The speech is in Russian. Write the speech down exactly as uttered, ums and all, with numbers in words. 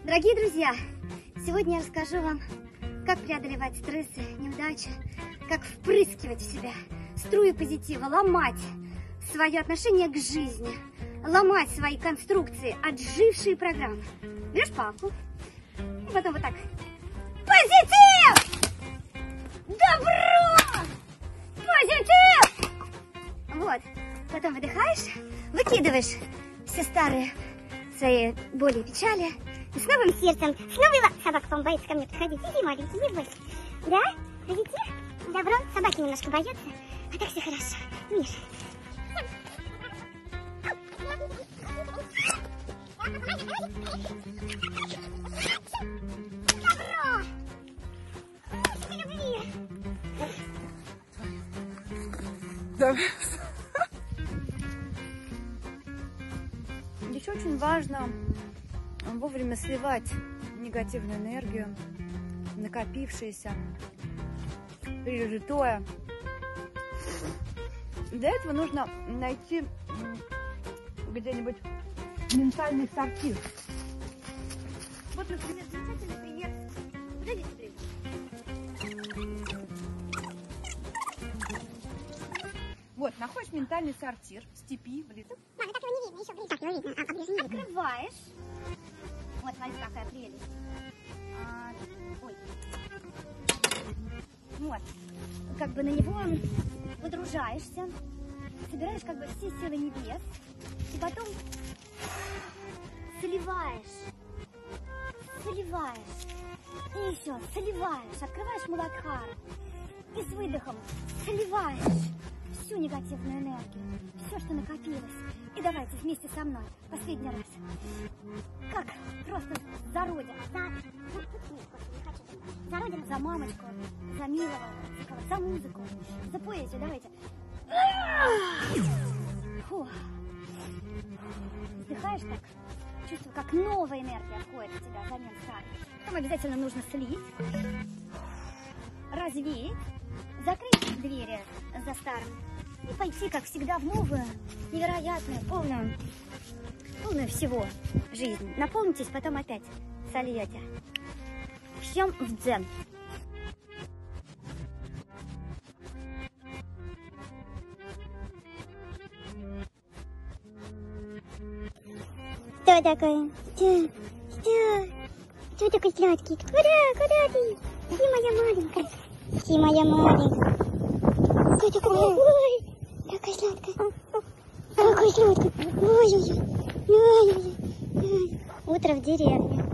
Дорогие друзья, сегодня я расскажу вам, как преодолевать стрессы, неудачи, как впрыскивать в себя струю позитива, ломать свое отношение к жизни, ломать свои конструкции, отжившие программы. Берешь палку, и потом вот так. Позитив! Добро! Позитив! Вот. Потом выдыхаешь, выкидываешь все старые свои боли и печали. И с новым сердцем, с новой... Собака, по-моему, боится ко мне подходить. Иди, маленький, не бойся. Да? Позитив? Добро? Собаки немножко боятся. А так все хорошо. Миша. Добро! Очень любви. Да. Еще очень важно вовремя сливать негативную энергию, накопившееся, пережитое. Для этого нужно найти где-нибудь ментальный сортир. Вот, например, замечательный пример. Подойди сюда. Вот, находишь ментальный сортир в степи, в лесу. Мама, так его не видно, еще ближе. Так его видно, а, а ближе не видно. Открываешь. Вот, смотри, какая прелесть. А, ой. Вот. Как бы на него выдружаешься, собираешь как бы все силы небес, и потом сливаешь, сливаешь, и еще сливаешь, открываешь Муладхара, и с выдохом сливаешь всю негативную энергию, все, что накопилось. И давайте вместе со мной, последний раз. Как просто за родину, за, за родину, за мамочку, за милого, за музыку, за поэзию, давайте. Фу. Вздыхаешь так, чувствую, как новая энергия входит в тебя взамен старой. Потом обязательно нужно слить, развеять, закрыть двери за старым и пойти, как всегда, в новую, невероятную, полную, полную всего жизнь. Наполнитесь, потом опять сольете. Всем в дзен. Что такое? Что? Что? Что такое сладкий? Куда? Куда ты? Ты моя маленькая. Ты моя маленькая. Что такое? Ой, какая сладкая. Какая сладкая. Ой-ой-ой. Ой-ой-ой. Утро в деревне.